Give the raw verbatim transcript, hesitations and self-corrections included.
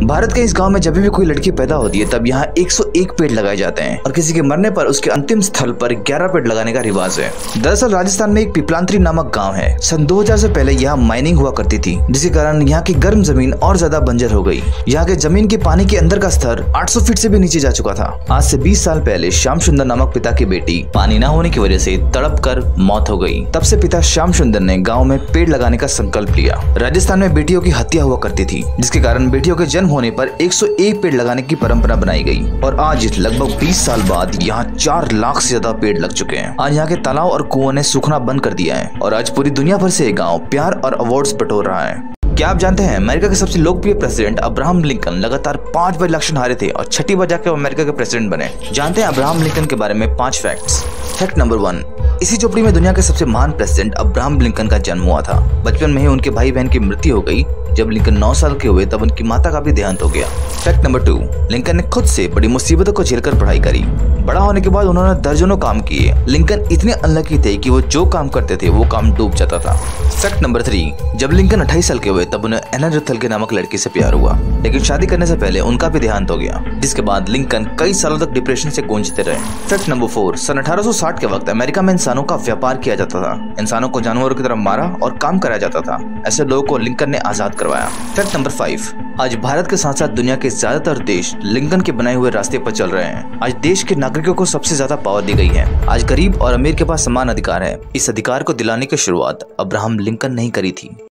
भारत के इस गांव में जब भी कोई लड़की पैदा होती है तब यहाँ एक सौ एक पेड़ लगाए जाते हैं और किसी के मरने पर उसके अंतिम स्थल पर ग्यारह पेड़ लगाने का रिवाज है। दरअसल राजस्थान में एक पिपलांतरी नामक गांव है। सन दो हज़ार से पहले यहाँ माइनिंग हुआ करती थी, जिसके कारण यहाँ की गर्म जमीन और ज्यादा बंजर हो गई। यहाँ के जमीन के पानी के अंदर का स्तर आठ सौ फीट से भी नीचे जा चुका था। आज से बीस साल पहले श्याम सुंदर नामक पिता की बेटी पानी न होने की वजह से तड़प कर मौत हो गई। तब से पिता श्याम सुंदर ने गाँव में पेड़ लगाने का संकल्प लिया। राजस्थान में बेटियों की हत्या हुआ करती थी, जिसके कारण बेटियों के जन्म होने पर एक सौ एक पेड़ लगाने की परंपरा बनाई गई और आज लगभग बीस साल बाद यहाँ चार लाख से ज्यादा पेड़ लग चुके हैं। आज यहाँ के तालाब और कुओं ने सूखना बंद कर दिया है और आज पूरी दुनिया भर से ये गाँव प्यार और अवार्ड्स बटोर रहा है। क्या आप जानते हैं अमेरिका के सबसे लोकप्रिय प्रेसिडेंट अब्राहम लिंकन लगातार पांच बार इलेक्शन हारे थे और छठी बार जाकर अमेरिका के प्रेसिडेंट बने। जानते हैं अब्राहम लिंकन के बारे में पांच फैक्ट्स। फैक्ट नंबर वन, इसी झोपड़ी में दुनिया के सबसे महान प्रेसिडेंट अब्राहम लिंकन का जन्म हुआ था। बचपन में ही उनके भाई बहन की मृत्यु हो गई। जब लिंकन नौ साल के हुए तब उनकी माता का भी देहांत हो गया। फैक्ट नंबर टू, लिंकन ने खुद से बड़ी मुसीबतों को झेलकर पढ़ाई करी। बड़ा होने के बाद उन्होंने दर्जनों काम किए। लिंकन इतने अनलकी थे कि वो जो काम करते थे वो काम डूब जाता था। फैक्ट नंबर थ्री, जब लिंकन अट्ठाईस साल के हुए तब उन्हें एना रुथल नामक लड़की से प्यार हुआ, लेकिन शादी करने से पहले उनका भी देहांत हो गया, जिसके बाद लिंकन कई सालों तक डिप्रेशन से गूंजते रहे। फैक्ट नंबर फोर, सन अठारह सौ साठ के वक्त अमेरिका में इंसानों का व्यापार किया जाता था। इंसानों को जानवरों की तरह मारा और काम कराया जाता था। ऐसे लोगों को लिंकन ने आजाद करवाया। फैक्ट नंबर फाइव, आज भारत के साथ साथ दुनिया के ज्यादातर देश लिंकन के बनाए हुए रास्ते पर चल रहे हैं। आज देश के नागरिकों को सबसे ज्यादा पावर दी गई है। आज गरीब और अमीर के पास समान अधिकार है। इस अधिकार को दिलाने की शुरुआत अब्राहम लिंकन ने ही करी थी।